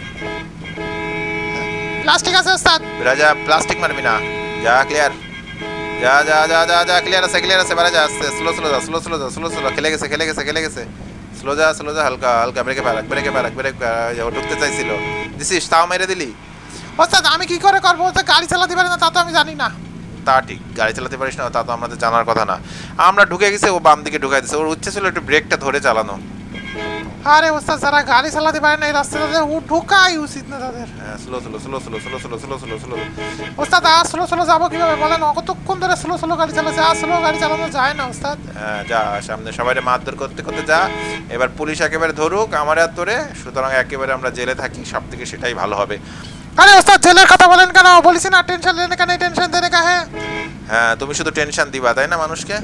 Speaker 2: প্লাস্টিক আছে ওস্তাদ?
Speaker 1: রাজা প্লাস্টিক মারবি না, যা ক্লিয়ার, যা যা যা যা যা, ক্লিয়ার আছে ক্লিয়ার আছে, বেড়া যা, আস্তে স্লো স্লো যা, স্লো স্লো যা, স্লো স্লো। খেলে গেছে খেলে গেছে খেলে গেছে, স্লো যা স্লো যা, হালকা হালকা, ব্রেকে পারাক ব্রেকে পারাক ব্রেক। ও ঢুকতে চাইছিল, দিছিস, তাও মেরে দিলি।
Speaker 2: ওস্তাদ আমি কি করে করবো? ওস্তাদ গাড়ি চালাতে পারি না, তা তো আমি জানি না।
Speaker 1: তা ঠিক, গাড়ি চালাতে পারিস না তা তো আমাদের জানার কথা না। আমরা ঢুকে গেছে, ও বাম দিকে ঢুকাই দিছে। ওর ইচ্ছে ছিল একটু ব্রেকটা ধরে চালানো।
Speaker 2: আরে ওস্তাদ যারা গাড়ি চালাতে পারে না এই রাস্তায়, তাদের ও ঢোকাই উচিত না তাদের।
Speaker 1: হ্যাঁ slow slow slow slow slow slow slow slow slow.
Speaker 2: ওস্তাদ আর স্লো স্লো যাবো কিভাবে বলেন? কতক্ষণ ধরে স্লো স্লো গাড়ি চালাচ্ছে, আর স্লো গাড়ি চালানো যায় না ওস্তাদ।
Speaker 1: হ্যাঁ যা, সামনে সবাই মারধর করতে করতে যা। এবার পুলিশ একেবারে ধরুক আমার আর তোরে, সুতরাং একেবারে আমরা জেলে থাকি, সব থেকে সেটাই ভালো হবে।
Speaker 2: আরে ওস্তাদ জেলের কথা বলেন কেন? বলিস না টেনশন লেনে কেন, টেনশন দেনে কা হ্যাঁ।
Speaker 1: হ্যাঁ তুমি শুধু টেনশন দিবা তাই না মানুষকে?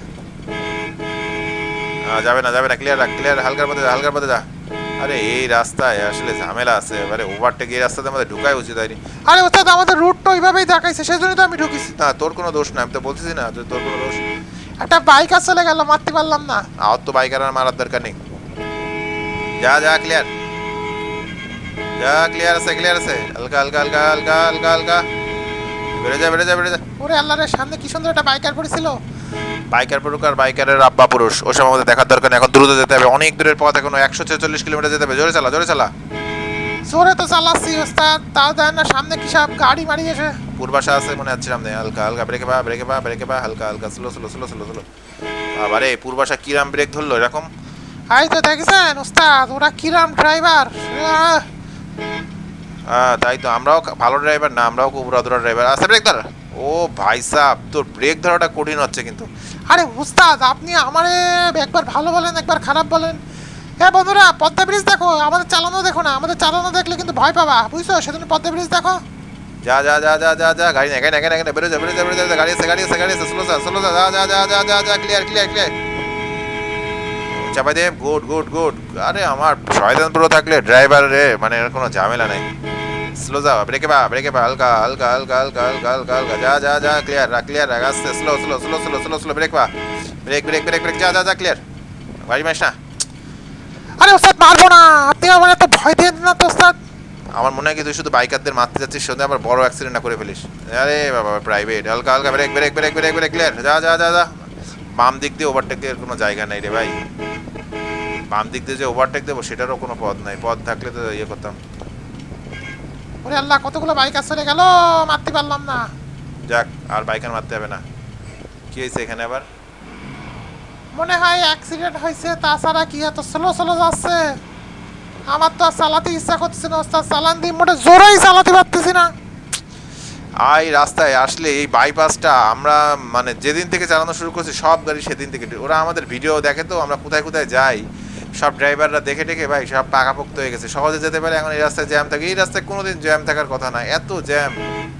Speaker 1: আহ, যাবে না যাবে না, ক্লিয়ার রাখ, ক্লিয়ার, হালকার পথে যা, হালকার পথে যা। আরে এই রাস্তায় আসলে ঝামেলা আছে, এবারে ওভারটেক এই রাস্তাতে আমাদের ঢুকাই উচিত হয়নি।
Speaker 2: আরে ওস্তাদ আমাদের রুটটা ওইভাবেই দেখাইছে, সেজন্যই তো আমি ঢুকিছি।
Speaker 1: না তোর কোনো দোষ না, আমি তো বলতেছি না যে তোর কোনো দোষ।
Speaker 2: একটা বাইক আর চলে গেল, মারতে পারলাম না।
Speaker 1: আর তো বাইকার আর মারার দরকার নেই। যা যা ক্লিয়ার, যা ক্লিয়ার আছে, ক্লিয়ার আছে, হালকা হালকা হালকা হালকা হালকা হালকা বেড়ে যা, বেড়ে যা, বেড়ে যা।
Speaker 2: ওরে আল্লাহ রে, সামনে কি সুন্দর একটা বাইকার পড়েছিল।
Speaker 1: বাইকার পুরুষ আর বাইকারের আব্বা পুরুষ ওসব আমাদের দেখার দরকার নেই, এখন দ্রুত যেতে হবে, অনেক দূরের পথ, এখন একশো ছেচল্লিশ কিলোমিটার যেতে হবে। জোরে চালা, জোরে চালা।
Speaker 2: জোরে তো চালাচ্ছি ওস্তাদ, তাও দেন না সামনে কি সব গাড়ি মারি এসে।
Speaker 1: পূর্বাশা আছে মনে হচ্ছে সামনে, হালকা হালকা ব্রেকে পা, ব্রেকে পা, ব্রেকে পা, হালকা হালকা slow slow slow slow slow. আবারে পূর্বাশা কিরাম ব্রেক ধরলো এরকম।
Speaker 2: এই তো দেখেছেন ওস্তাদ, ওরা কিরাম ড্রাইভার।
Speaker 1: হ্যাঁ তাই তো, আমরাও ভালো ড্রাইভার না, আমরাও খুব উড়াদুরা ড্রাইভার। আচ্ছা ব্রেক ধর। ও ভাই সাহ, তোর ব্রেক ধরাটা কঠিন হচ্ছে কিন্তু।
Speaker 2: আরে ওস্তাদ আপনি আমারে একবার ভালো বলেন একবার খারাপ বলেন। হ্যাঁ বন্ধুরা, পদ্মা ব্রিজ দেখো, আমাদের চালানো দেখো না, আমাদের চালানো দেখলে কিন্তু ভয় পাবা, বুঝছো? সেজন্য পদ্মা ব্রিজ দেখো।
Speaker 1: যা যা যা যা যা যা, গাড়ি নেই, গাড়ি নেই, গাড়ি নেই, বেরো যা, বেরো যা, বেরো যা, গাড়ি আছে, গাড়ি আছে, গাড়ি আছে, স্লো যা, স্লো যা, যা যা যা যা যা যা, ক্লিয়ার ক্লিয়ার ক্লিয়ার। চাপাই দে, গুড গুড গুড। আরে আমার শয়তান পুরো থাকলে ড্রাইভার রে, মানে এর কোনো ঝামেলা নেই। স্লো যা, ব্রেকে পা, ব্রেকে পা, হালকা হালকা হালকা হালকা হালকা হালকা হালকা, যা যা যা, ক্লিয়ার রাখ, ক্লিয়ার রাখ, আস্তে slow slow slow slow slow slow, brake পা, ব্রেক ব্রেক ব্রেক ব্রেক, যা যা যা, ক্লিয়ার। গাড়ি মারিস না।
Speaker 2: আরে ওস্তাদ মারবো না, আপনি আমার এত ভয় দেন না তো ওস্তাদ।
Speaker 1: আমার মনে হয় কি তুই শুধু বাইকারদের মারতে যাচ্ছিস, সঙ্গে আবার বড় অ্যাক্সিডেন্ট না করে ফেলিস। আরে বাবা প্রাইভেট, হালকা হালকা brake brake brake brake brake, clear, যা যা যা যা। বাম দিক দিয়ে ওভারটেক দেওয়ার কোনো জায়গা নেই রে ভাই, বাম দিক দিয়ে যে ওভারটেক দেবো সেটারও কোনো পথ নাই, পথ থাকলে তো ইয়ে করতাম।
Speaker 2: ওরে আল্লাহ, কতগুলো বাইক আর চলে গেল, মারতে পারলাম না।
Speaker 1: যাক, আর বাইকার মারতে হবে না। কি হয়েছে এখানে আবার?
Speaker 2: মনে হয় অ্যাক্সিডেন্ট হয়েছে, তাছাড়া কি এত স্লো স্লো যাচ্ছে। আমার তো আর চালাতে ইচ্ছা করছে না ওস্তাদ, চালান দিয়ে মোটে জোরেই চালাতে পারতেছি না।
Speaker 1: আর এই রাস্তায় আসলে এই বাইপাসটা আমরা মানে যেদিন থেকে চালানো শুরু করছি সব গাড়ি সেদিন থেকে, ওরা আমাদের ভিডিও দেখে তো আমরা কোথায় কোথায় যাই, সব ড্রাইভাররা দেখে দেখে ভাই সব পাকাপোক্ত হয়ে গেছে, সহজে যেতে পারে। এখন এই রাস্তায় জ্যাম থাকে, এই রাস্তায় কোনোদিন জ্যাম থাকার কথা না, এত জ্যাম।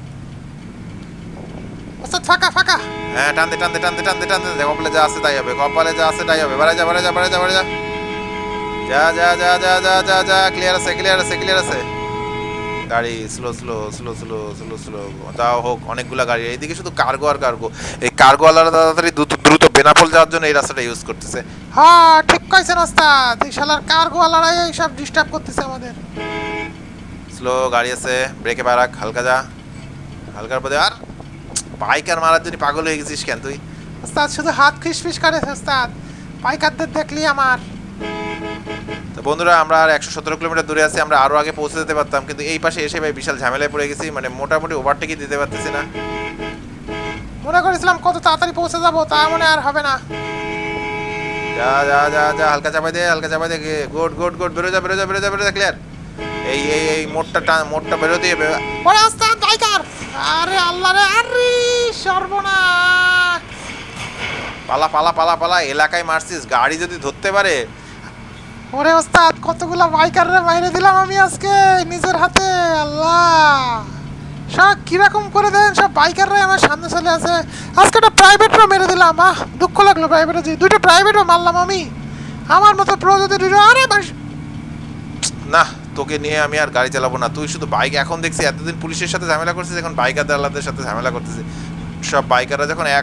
Speaker 2: ওস্তাদ ফাঁকা ফাঁকা।
Speaker 1: হ্যাঁ টানতে টানতে টানতে টানতে টানতে, কপালে যা আছে তাই হবে, কপালে যা আছে তাই হবে। বাড়ে যা, বাড়ে যা, বাড়ে যা, বাড়ে যা, যা যা যা যা যা যা যা, ক্লিয়ার আছে, ক্লিয়ার আছে, ক্লিয়ার আছে। গাড়ি slow slow slow slow slow slow, তাও হোক অনেকগুলো গাড়ি, এইদিকে শুধু কার্গো আর কার্গো। এই কার্গোওয়ালারা তাড়াতাড়ি দ্রুত দ্রুত বেনাপোল যাওয়ার জন্য এই রাস্তাটা ইউজ করতেছে।
Speaker 2: হ্যাঁ ঠিক কইছেন ওস্তাদ, এই শালার কার্গোওয়ালারাই সব ডিস্টার্ব করতেছে আমাদের।
Speaker 1: স্লো গাড়ি আছে, ব্রেকে পা রাখ, হালকা যা, হালকার পথে। আর বাইকার মারার জন্য পাগল হয়ে গেছিস কেন তুই?
Speaker 2: ওস্তাদ শুধু হাত ফিসফিস করে ওস্তাদ, বাইকারদের দেখলি আমার।
Speaker 1: তো বন্ধুরা, আমরা আর একশো সতেরো কিলোমিটার দূরে আছি, আমরা আরও আগে পৌঁছে যেতে পারতাম, কিন্তু এই পাশে এসে ভাই বিশাল ঝামেলায় পড়ে গেছি, মানে মোটামুটি ওভারটেকই দিতে পারতেছি না।
Speaker 2: মনে করেছিলাম কত তাড়াতাড়ি পৌঁছে যাবো, তা মনে আর হবে না।
Speaker 1: যা যা যা যা, হালকা চাপাই দে, হালকা চাপাই দে, গুড গুড গুড, বেরো যা, বেরো যা, বেরো যা, বেরো যা, ক্লিয়ার। এই এই এই মোড়টা টান, মোড়টা বেরো দিয়ে।
Speaker 2: ওরে ওস্তাদ বাইকার, আরে আল্লাহ রে, আরে সর্বনাশ।
Speaker 1: পালা পালা পালা পালা, এলাকায় মারছিস, গাড়ি যদি ধরতে পারে।
Speaker 2: ওরে ওস্তাদ কতগুলো বাইকাররে মাইরে দিলাম আমি আজকে নিজের হাতে। আল্লাহ, সব কিরকম করে দেন, সব বাইকাররাই আমার সামনে চলে আসে। আজকে একটা প্রাইভেটও মেরে দিলাম, আহ দুঃখ লাগলো প্রাইভেটে, যে দুইটা প্রাইভেটও মারলাম আমি। আমার মতো প্রো যদি দুইটা, আরে
Speaker 1: না তোকে নিয়ে আমি আর গাড়ি চালাবো না, তুই শুধু বাইক। এখন দেখছি এতদিন পুলিশের সাথে ঝামেলা করছিস, এখন বাইকার আলাদের সাথে ঝামেলা করতেছিস। সব বাইকাররা যখন এক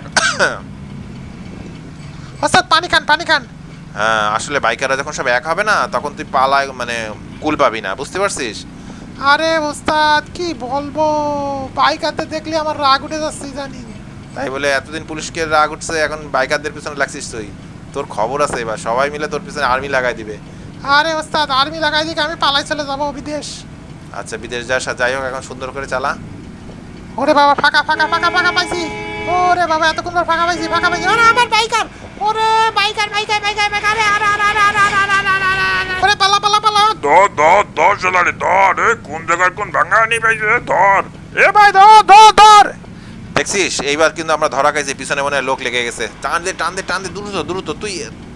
Speaker 2: ওস্তাদ পানি খান, পানি খান।
Speaker 1: হ্যাঁ আসলে বাইকাররা যখন সব এক হবে না, তখন তুই পালায় মানে কুল পাবি না, বুঝতে পারছিস?
Speaker 2: আরে ওস্তাদ কি বলবো, বাইকারদের দেখলে আমার রাগ উঠে যাচ্ছে জানি।
Speaker 1: তাই বলে এতদিন পুলিশকে রাগ উঠছে, এখন বাইকারদের পিছনে লাগছিস তুই। তোর খবর আছে, এবার সবাই মিলে তোর পিছনে আর্মি লাগাই দিবে।
Speaker 2: আরে ওস্তাদ আর্মি লাগাই দিকে আমি পালাই চলে যাবো বিদেশ।
Speaker 1: আচ্ছা বিদেশ যাস, যাই হোক এখন সুন্দর করে চালা।
Speaker 2: ওরে বাবা ফাঁকা ফাঁকা ফাঁকা ফাঁকা পাইছি। ওরে বাবা এতক্ষণ পর ফাঁকা পাইছি, ফাঁকা পাইছি। আরে আমার বাইকার, ওরে বাইকার বাইকার বাইকার বাইকার, আরে আরে আরে আরে আরে আরে আরে আরে আরে, ওরে পালা পালা পালা।
Speaker 3: ধর ধর ধর শালারে ধর, এ কোন জায়গায় কোন ভাঙানি পাইছে ধর।
Speaker 2: এ ভাই ধর ধর ধর।
Speaker 1: দেখছিস এইবার কিন্তু আমরা ধরা খাইছি, পিছনে মনে হয় লোক লেগে গেছে। টান দে টান দে টান দে, দ্রুত দ্রুত তুই।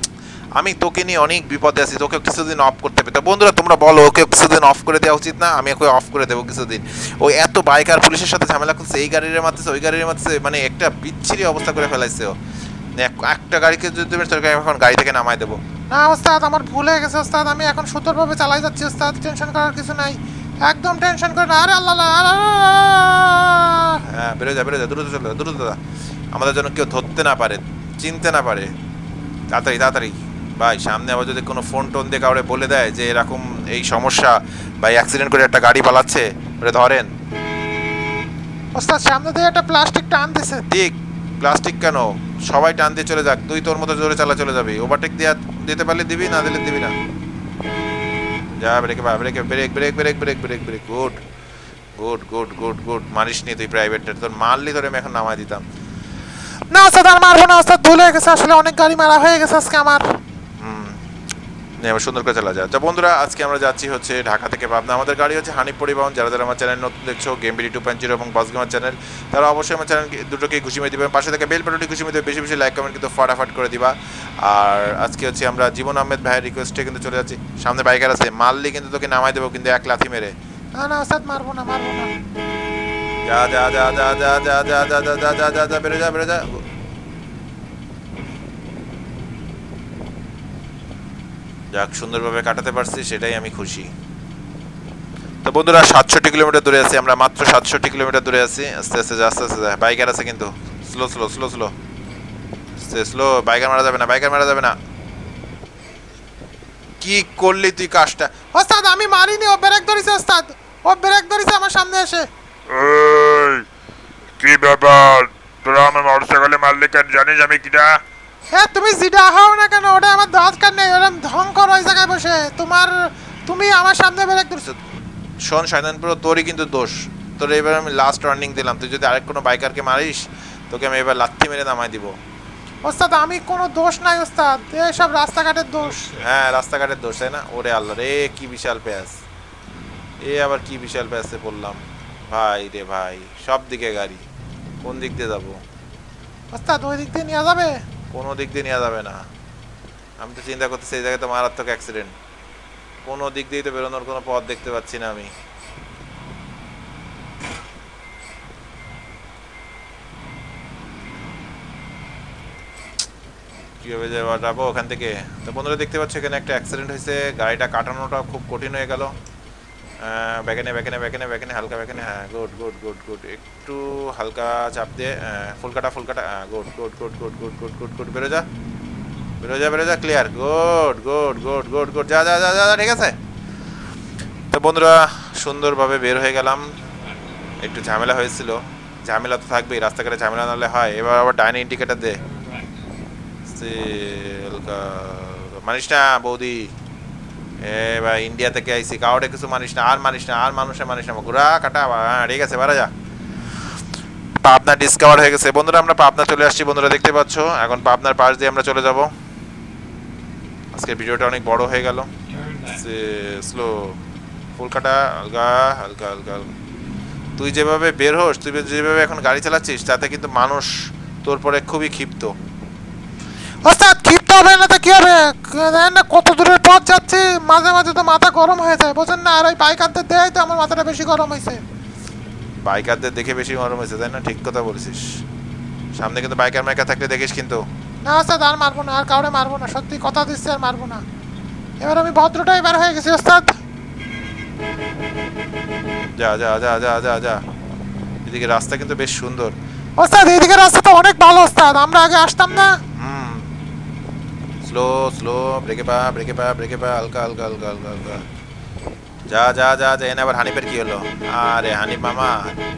Speaker 1: আমি তোকে নিয়ে অনেক বিপদে আছি, তোকে কিছুদিন অফ করতে হবে। তো বন্ধুরা তোমরা বলো ওকে কিছুদিন অফ করে দেওয়া উচিত না? আমি ওকে অফ করে দেবো কিছুদিন। ও এত বাইকার পুলিশের সাথে ঝামেলা করছে, এই গাড়ির মারতেছে ওই গাড়ির মারতেছে, মানে একটা বিচ্ছিরি অবস্থা করে ফেলাইছে ও। এক- একটা গাড়িকে যদি তুমি তোকে এখন গাড়ি থেকে নামাই দেবো।
Speaker 2: না ওস্তাদ, আমার ভুল হয়ে গেছে ওস্তাদ, আমি এখন সুন্দরভাবে চালাই যাচ্ছি ওস্তাদ, টেনশন করার কিছু নাই, একদম টেনশন করে না। আরে আল্লাহ আল্লাহ, আরে আল্লাহ।
Speaker 1: হ্যাঁ বেরো যা বেরো যা, দ্রুত চলে যা, দ্রুত যা, আমাদের জন্য কেউ ধরতে না পারে, চিনতে না পারে। তাড়াতাড়ি তাড়াতাড়ি ভাই, সামনে আবার যদি কোনো ফোন টোন দিয়ে কাউরে বলে দেয় যে এরকম এই সমস্যা ভাই, অ্যাক্সিডেন্ট করে একটা গাড়ি পালাচ্ছে, ওরে ধরেন।
Speaker 2: ওস্তাদ সামনে দিয়ে একটা প্লাস্টিক টান দিছে।
Speaker 1: ঠিক, প্লাস্টিক কেন, সবাই টান দিয়ে চলে যাক, তুই তোর মতো জোরে চালা চলে যাবি, ওভারটেক দিয়ে দিতে পারলে দিবি, না দিলে দিবি না। যা ব্রেকে বা ব্রেকে, brake brake brake brake brake brake, good good good good good. মারিস নি তুই প্রাইভেটটা, তোর মারলি ধরে আমি এখন নামাই দিতাম।
Speaker 2: না ওস্তাদ আর মারবো না ওস্তাদ, ভুল হয়ে গেছে, আসলে অনেক গাড়ি মারা হয়ে গেছে আজকে আমার।
Speaker 1: হুম, নে, এবার সুন্দর করে চালা যায়। তো বন্ধুরা আজকে আমরা যাচ্ছি হচ্ছে ঢাকা থেকে পাবনা। আমাদের গাড়ি হচ্ছে হানিফ পরিবহন। যারা যারা আমার চ্যানেল নতুন দেখছো, game BD two point zero এবং বাস গেমার চ্যানেল, তারা অবশ্যই আমার চ্যানেল দুটোকে খুশি মেয়ে দিবেন, পাশে থেকে বেল বাটনটি খুশি মেয়ে দেবে, বেশি বেশি লাইক কমেন্ট কিন্তু ফাটাফাট করে দিবা। আর আজকে হচ্ছে আমরা জীবন আহমেদ ভাইয়ের রিকোয়েস্টে কিন্তু চলে যাচ্ছি। সামনে বাইকার আছে, মারলি কিন্তু তোকে নামাই দেবো কিন্তু এক লাথি মেরে।
Speaker 2: না না ওস্তাদ, মারবো না মারবো না।
Speaker 1: যা যা যা যা যা যা যা যা যা যা যা যা যা বেরো যা বেরো যা। যাক, সুন্দরভাবে কাটাতে পারছি, সেটাই আমি খুশি। তো বন্ধুরা সাতষট্টি কিলোমিটার দূরে আছি আমরা, মাত্র সাতষট্টি কিলোমিটার দূরে আছি। আস্তে আস্তে যা, আস্তে আস্তে যা। বাইকার আছে কিন্তু, slow slow slow slow slow, biker মারা যাবে না, বাইকার মারা যাবে না। কি করলি তুই কাজটা?
Speaker 2: ওস্তাদ আমি মারিনি, ও ব্রেক ধরেছে ওস্তাদ, ও ব্রেক ধরেছে আমার সামনে এসে।
Speaker 3: এই কি ব্যাপার, তোরা আমার মোটরসাইকেলে মারলি কেন? জানিস আমি কিনা?
Speaker 2: হ্যাঁ তুমি জিডা হও না কেন, ওটা আমার দরকার নেই, ওরকম ঢং করো ওই জায়গায় বসে। তোমার তুমি আমার সামনে ব্রেক ধরেছো।
Speaker 1: শোন শয়তানপুর, তোরই কিন্তু দোষ। তোর এবার আমি লাস্ট ওয়ার্নিং দিলাম, তুই যদি আরেক কোনো বাইকারকে মারিস তোকে আমি এবার লাথি মেরে নামাই দিব।
Speaker 2: ওস্তাদ আমি কোনো দোষ নাই ওস্তাদ, এইসব রাস্তাঘাটের দোষ।
Speaker 1: হ্যাঁ রাস্তাঘাটের দোষ, তাই না? ওরে আল্লাহ রে, কি বিশাল প্যাঁচ, এ আবার কি বিশাল প্যাঁচে পড়লাম ভাই রে ভাই। সব দিকে গাড়ি, কোন দিক দিয়ে যাবো?
Speaker 2: ওস্তাদ ওই দিক দিয়ে নিয়ে যাবে?
Speaker 1: কোনো দিক দিয়ে নেওয়া যাবে না। আমি তো চিন্তা করতেছি এই জায়গায় তো মারাত্মক অ্যাক্সিডেন্ট, কোনো দিক দিয়েই তো বেরোনোর কোনো পথ দেখতে পাচ্ছি না আমি। কীভাবে যাবো ওখান থেকে? তো বন্ধুরা দেখতে পাচ্ছ এখানে একটা অ্যাক্সিডেন্ট হয়েছে, গাড়িটা কাটানোটা খুব কঠিন হয়ে গেল। ব্যাকেনে ব্যাকেনে ব্যাকেনে ব্যাকেনে হালকা ব্যাকেনে, হ্যাঁ গুড গুড গুড গুড, একটু হালকা চাপ দিয়ে ফুলকাটা ফুলকাটা, good good good good good good good good, বেরো যা বেরো যা বেরো যা, clear, good good good good good, যা যা যা যা, ঠিক আছে। তো বন্ধুরা সুন্দরভাবে বের হয়ে গেলাম। একটু ঝামেলা হয়েছিল, ঝামেলা তো থাকবেই, রাস্তাঘাটে ঝামেলা নাহলে হয়। এবার আবার ডাইনে ইন্ডিকেটার দে, মানিস না বৌদি, এ ভাই ইন্ডিয়া থেকে আইসি, কাউরে কিছু মানিস না, আর মানিস না, আর মানুষে মানিস না, ঘোরা কাটা। হ্যাঁ ঠিক আছে, বারা যা। পাবনা ডিসকভার হয়ে গেছে বন্ধুরা, আমরা পাবনা চলে আসছি বন্ধুরা, দেখতে পাচ্ছ। এখন পাবনার পাশ দিয়ে আমরা চলে যাব। আজকের ভিডিওটা অনেক বড় হয়ে গেল। স্লো ফুলকাটা, হালকা হালকা হালকা। তুই যেভাবে বের হোস, তুই যেভাবে এখন গাড়ি চালাচ্ছিস, তাতে কিন্তু মানুষ তোর পরে খুবই ক্ষিপ্ত।
Speaker 2: ওস্তাদ ক্ষিপ্ত হবে না তো কি হবে, জানেন না কত দূরের পথ যাচ্ছি, মাঝে মাঝে তো মাথা গরম হয়ে যায়, বোঝেন না। আর ওই বাইকারদের দেয় তো আমার মাথাটা বেশি গরম হয়েছে।
Speaker 1: বাইকারদের দেখে বেশি গরম হয়েছে, তাই না? ঠিক কথা বলছিস। সামনে কিন্তু বাইকার মাইকার থাকলে দেখিস কিন্তু।
Speaker 2: না ওস্তাদ আর মারবো না, আর কাউরে মারবো না, সত্যি কথা দিচ্ছি আর মারবো না। এবার আমি ভদ্রটাই বের হয়ে গেছি ওস্তাদ।
Speaker 1: যা যা যা যা যা যা, এদিকে রাস্তা কিন্তু বেশ সুন্দর।
Speaker 2: ওস্তাদ এইদিকে রাস্তা তো অনেক ভালো ওস্তাদ, আমরা আগে আসতাম না।
Speaker 1: হুম, স্লো স্লো, ব্রেকে পা ব্রেকে পা ব্রেকে পা, হালকা হালকা হালকা হালকা হালকা, যা যা যা যা। এনে আবার হানিফের কি হলো? আরে হানিফ মামা,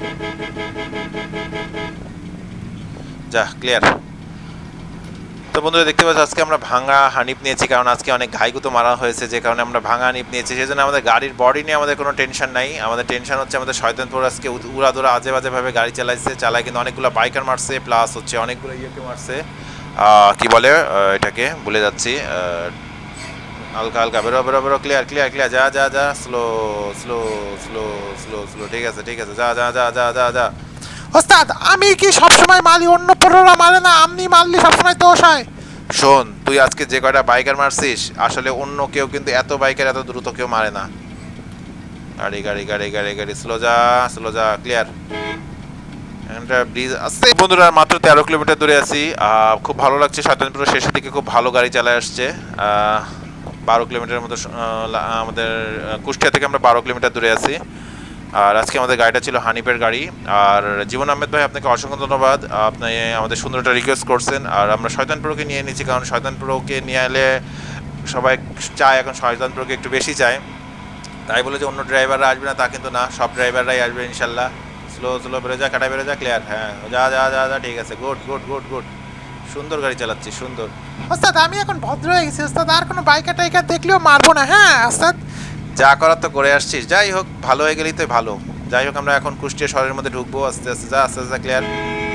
Speaker 1: যা ক্লিয়ার। তো বন্ধুরা দেখতে পাচ্ছ আজকে আমরা ভাঙা হানিফ নিয়েছি, কারণ আজকে অনেক ঘাইগুতো মারা হয়েছে, যে কারণে আমরা ভাঙা হানিফ নিয়েছি। সেই জন্য আমাদের গাড়ির বডি নিয়ে আমাদের কোনো টেনশন নাই। আমাদের টেনশন হচ্ছে আমাদের শয়তানপুর আজকে উড়াদুরা আজে বাজেভাবে গাড়ি চালাইছে, চালায় কিন্তু অনেকগুলো বাইকার মারছে, প্লাস হচ্ছে অনেকগুলো ইয়েকে মারছে, কি বলে এটাকে ভুলে যাচ্ছি। হালকা হালকা বেরো বেরো বেরো, ক্লিয়ার ক্লিয়ার ক্লিয়ার, যা যা যা, slow slow slow slow slow, ঠিক আছে ঠিক আছে, যা যা যা যা যা যা।
Speaker 2: ওস্তাদ আমি কি সবসময় মারি, অন্য পনেরোরা মারে না, আপনি মারলি সবসময় দোষ হয়।
Speaker 1: শোন, তুই আজকে যে কয়টা বাইকার মারছিস আসলে অন্য কেউ কিন্তু এত বাইকার এত দ্রুত কেউ মারে না। গাড়ি গাড়ি গাড়ি গাড়ি গাড়ি স্লো যা স্লো যা ক্লিয়ার। ব্রিজ আসছে বন্ধুরা, মাত্র তেরো কিলোমিটার দূরে আছি। খুব ভালো লাগছে, শয়তানপুর শেষের দিকে খুব ভালো গাড়ি চালায় আসছে। বারো কিলোমিটারের মতো আমাদের কুষ্টিয়া থেকে আমরা বারো কিলোমিটার দূরে আছি। আর আজকে আমাদের গাড়িটা ছিল হানিফের গাড়ি। আর জীবন আহমেদ ভাই আপনাকে অসংখ্য ধন্যবাদ, আপনি আমাদের সুন্দর একটা রিকোয়েস্ট করছেন। আর আমরা শয়তানপুরকে নিয়ে নিয়েছি, কারণ শয়তানপুরকে নিয়ে এলে সবাই চায়, এখন শয়তানপুরকে একটু বেশি চায়। তাই বলে যে অন্য ড্রাইভাররা আসবে না তা কিন্তু না, সব ড্রাইভাররাই আসবে ইনশাল্লাহ। স্লো স্লো বেরো যা, কাটা বেরো যা, ক্লিয়ার। হ্যাঁ যা যা যা যা ঠিক আছে, গুড গুড গুড গুড, সুন্দর গাড়ি চালাচ্ছি, সুন্দর।
Speaker 2: ওস্তাদ আমি এখন ভদ্র হয়ে গেছি ওস্তাদ, আর কোনো বাইকার টাইকার দেখলেও মারবো না। হ্যাঁ ওস্তাদ,
Speaker 1: যা করার তো করে আসছিস, যাই হোক ভালো হয়ে গেলেই তো ভালো। যাই হোক আমরা এখন কুষ্টিয়া শহরের মধ্যে ঢুকবো আস্তে আস্তে, যা আস্তে আস্তে clear.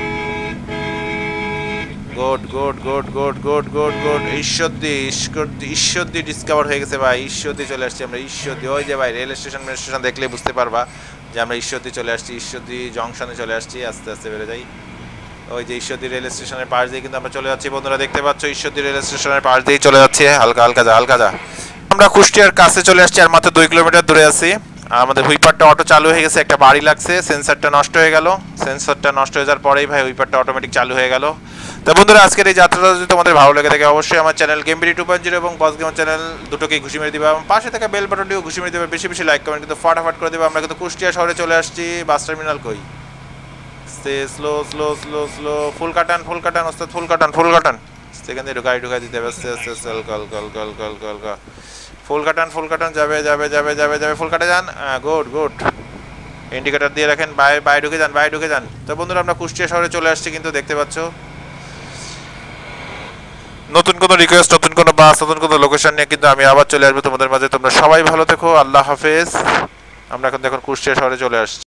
Speaker 1: Good good good good good good good. Ishwardi Ishwardi discover হয়ে গেছে ভাই, ঈশ্বরদী চলে আসছি আমরা, ঈশ্বরদী। ওই যে ভাই রেল স্টেশন রেল স্টেশন দেখলে বুঝতে পারবা যে আমরা ঈশ্বরদী চলে আসছি, ঈশ্বরদী জংশনে চলে আসছি। আস্তে আস্তে বেড়ে যাই, ওই যে ঈশ্বরদী রেল স্টেশনের পাশ দিয়ে কিন্তু আমরা চলে যাচ্ছি বন্ধুরা, দেখতে পাচ্ছ ঈশ্বরদী রেল স্টেশনের পাশ দিয়েই চলে যাচ্ছি। হালকা হালকা যা হালকা যা। আমরা কুষ্টিয়ার কাছে চলে আসছি, আর মাত্র দুই কিলোমিটার দূরে আছি। আমাদের হুইপারটা অটো চালু হয়ে গেছে, একটা বাড়ি লাগছে, সেন্সারটা নষ্ট হয়ে গেল। সেন্সারটা নষ্ট হয়ে যাওয়ার পরেই ভাই হুইপারটা অটোমেটিক চালু হয়ে গেল। তো বন্ধুরা আজকের এই যাত্রাটা যদি তোমাদের ভালো লেগে থাকে অবশ্যই আমার channel game BD two point zero এবং বস গেম চ্যানেল দুটোকেই ঘুষি মেরে দিবে, এবং পাশে থাকা বেল বাটনটিও ঘুষি মেরে দেবে। বেশি বেশি লাইক কমেন্ট কিন্তু ফটাফট করে দেবে। আমরা কিন্তু কুষ্টিয়া শহরে চলে আসছি, বাস টার্মিনাল কই। স্লো স্লো স্লো স্লো, ফুল কাটান ফুল কাটান ওস্তাদ, ফুল কাটান ফুল কাটান। সেখান থেকে গাড়ি ঢুকাই দিতে হবে আস্তে আস্তে আস্তে, call call call call call call. ফুল কাটান ফুল কাটান, যাবে যাবে যাবে যাবে যাবে, ফুল কাটে যান। গুড গুড, ইন্ডিকেটর দিয়ে রাখেন, বাইরে বাইরে ঢুকে যান বাইরে ঢুকে যান। তো বন্ধুরা আমরা কুষ্টিয়া শহরে চলে আসছি কিন্তু, দেখতে পাচ্ছ। নতুন কোনো রিকোয়েস্ট, নতুন কোনো বাস, নতুন কোনো লোকেশন নিয়ে কিন্তু আমি আবার চলে আসবো তোমাদের মাঝে। তোমরা সবাই ভালো থেকো, আল্লাহ হাফেজ। আমরা এখন দেখুন কুষ্টিয়া শহরে চলে আসছি।